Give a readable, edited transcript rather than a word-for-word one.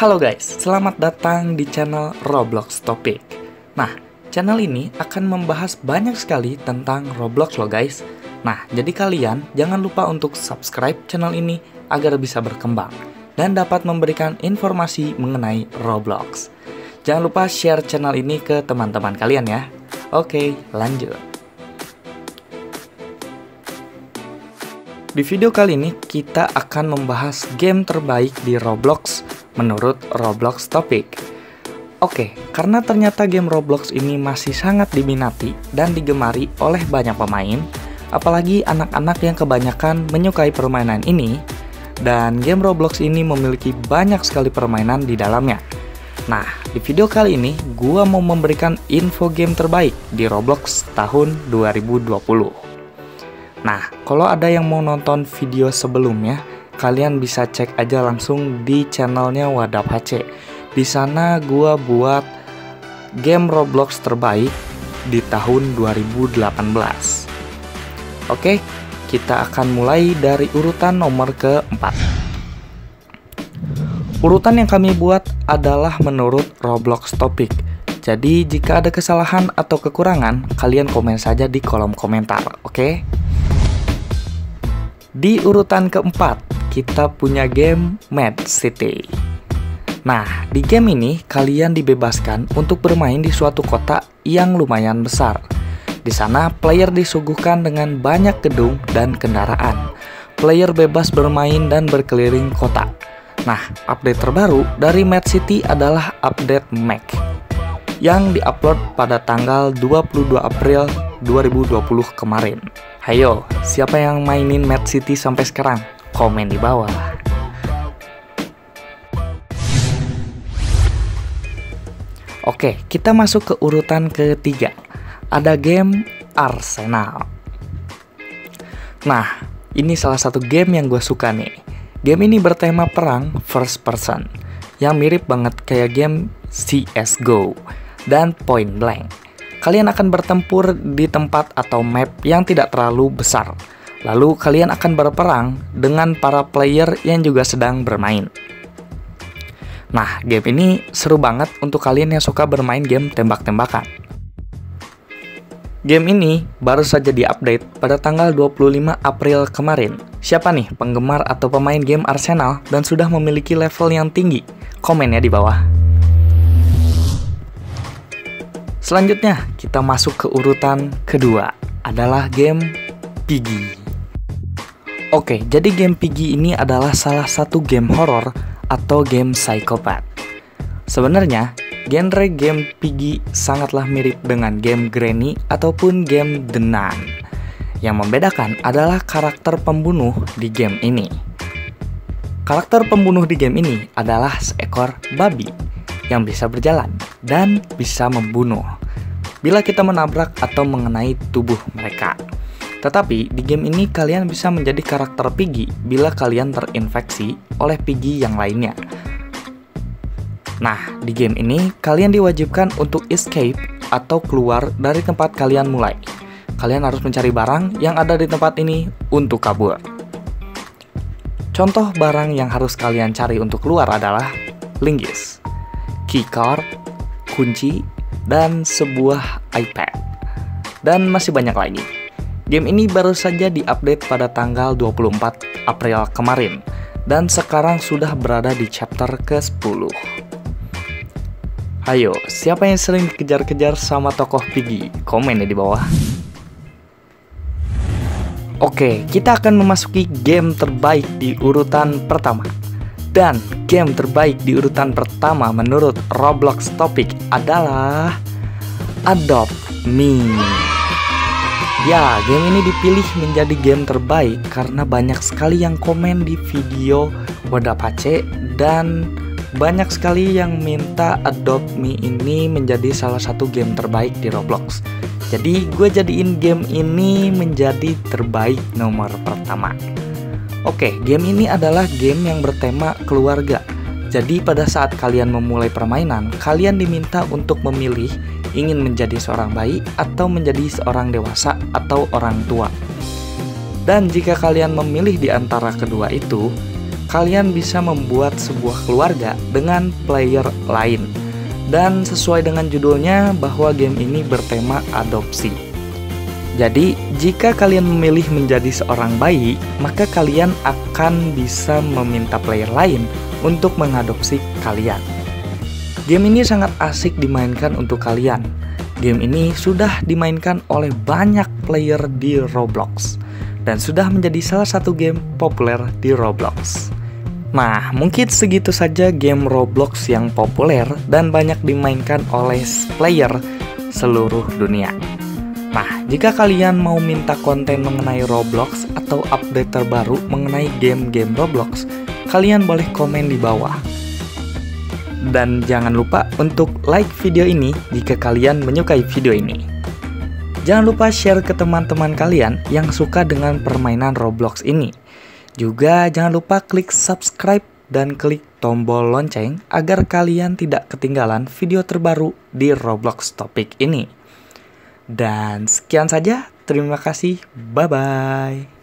Halo guys, selamat datang di channel Roblox Topic. Nah, channel ini akan membahas banyak sekali tentang Roblox loh guys. Nah, jadi kalian jangan lupa untuk subscribe channel ini agar bisa berkembang dan dapat memberikan informasi mengenai Roblox. Jangan lupa share channel ini ke teman-teman kalian ya. Oke, lanjut. Di video kali ini kita akan membahas game terbaik di Roblox menurut Roblox Topic. Oke, karena ternyata game Roblox ini masih sangat diminati dan digemari oleh banyak pemain, apalagi anak-anak yang kebanyakan menyukai permainan ini, dan game Roblox ini memiliki banyak sekali permainan di dalamnya. Nah, di video kali ini gua mau memberikan info game terbaik di Roblox tahun 2020. Nah, kalau ada yang mau nonton video sebelumnya, kalian bisa cek aja langsung di channelnya Wadap HC. Di sana gua buat game Roblox terbaik di tahun 2018. Oke, kita akan mulai dari urutan nomor keempat. Urutan yang kami buat adalah menurut Roblox Topic. Jadi jika ada kesalahan atau kekurangan, kalian komen saja di kolom komentar, oke? Di urutan keempat, kita punya game Mad City. Nah, di game ini kalian dibebaskan untuk bermain di suatu kota yang lumayan besar. Di sana, player disuguhkan dengan banyak gedung dan kendaraan. Player bebas bermain dan berkeliling kota. Nah, update terbaru dari Mad City adalah update Mac yang diupload pada tanggal 22 April 2020 kemarin. Hayo, siapa yang mainin Mad City sampai sekarang? Komen di bawah. Oke, kita masuk ke urutan ketiga. Ada game Arsenal. Nah, ini salah satu game yang gue suka nih. Game ini bertema perang first person, yang mirip banget kayak game CSGO dan Point Blank. Kalian akan bertempur di tempat atau map yang tidak terlalu besar. Lalu kalian akan berperang dengan para player yang juga sedang bermain. Nah, game ini seru banget untuk kalian yang suka bermain game tembak-tembakan. Game ini baru saja diupdate pada tanggal 25 April kemarin. Siapa nih penggemar atau pemain game Arsenal dan sudah memiliki level yang tinggi? Komen ya di bawah. Selanjutnya, kita masuk ke urutan kedua, adalah game Piggy. Oke, jadi game Piggy ini adalah salah satu game horor atau game psikopat. Sebenarnya, genre game Piggy sangatlah mirip dengan game Granny ataupun game The Nun. Yang membedakan adalah karakter pembunuh di game ini. Karakter pembunuh di game ini adalah seekor babi yang bisa berjalan dan bisa membunuh bila kita menabrak atau mengenai tubuh mereka. Tetapi di game ini kalian bisa menjadi karakter Piggy bila kalian terinfeksi oleh Piggy yang lainnya. Nah, di game ini kalian diwajibkan untuk escape atau keluar dari tempat kalian mulai. Kalian harus mencari barang yang ada di tempat ini untuk kabur. Contoh barang yang harus kalian cari untuk keluar adalah linggis, keycard, kunci, dan sebuah iPad. Dan masih banyak lagi. Game ini baru saja diupdate pada tanggal 24 April kemarin, dan sekarang sudah berada di chapter ke-10. Hayo, siapa yang sering dikejar-kejar sama tokoh Piggy? Komen ya di bawah. Oke, kita akan memasuki game terbaik di urutan pertama. Dan game terbaik di urutan pertama menurut Roblox Topic adalah Adopt Me. Ya, game ini dipilih menjadi game terbaik karena banyak sekali yang komen di video Wadap HC dan banyak sekali yang minta Adopt Me ini menjadi salah satu game terbaik di Roblox. Jadi gue jadiin game ini menjadi terbaik nomor pertama. Oke, game ini adalah game yang bertema keluarga. Jadi pada saat kalian memulai permainan, kalian diminta untuk memilih ingin menjadi seorang bayi atau menjadi seorang dewasa atau orang tua. Dan jika kalian memilih di antara kedua itu, kalian bisa membuat sebuah keluarga dengan player lain. Dan sesuai dengan judulnya bahwa game ini bertema adopsi. Jadi, jika kalian memilih menjadi seorang bayi, maka kalian akan bisa meminta player lain untuk mengadopsi kalian. Game ini sangat asik dimainkan untuk kalian. Game ini sudah dimainkan oleh banyak player di Roblox dan sudah menjadi salah satu game populer di Roblox. Nah, mungkin segitu saja game Roblox yang populer dan banyak dimainkan oleh player seluruh dunia. Nah, jika kalian mau minta konten mengenai Roblox atau update terbaru mengenai game-game Roblox, kalian boleh komen di bawah. Dan jangan lupa untuk like video ini jika kalian menyukai video ini. Jangan lupa share ke teman-teman kalian yang suka dengan permainan Roblox ini. Juga jangan lupa klik subscribe dan klik tombol lonceng agar kalian tidak ketinggalan video terbaru di Roblox Topik ini. Dan sekian saja, terima kasih, bye-bye.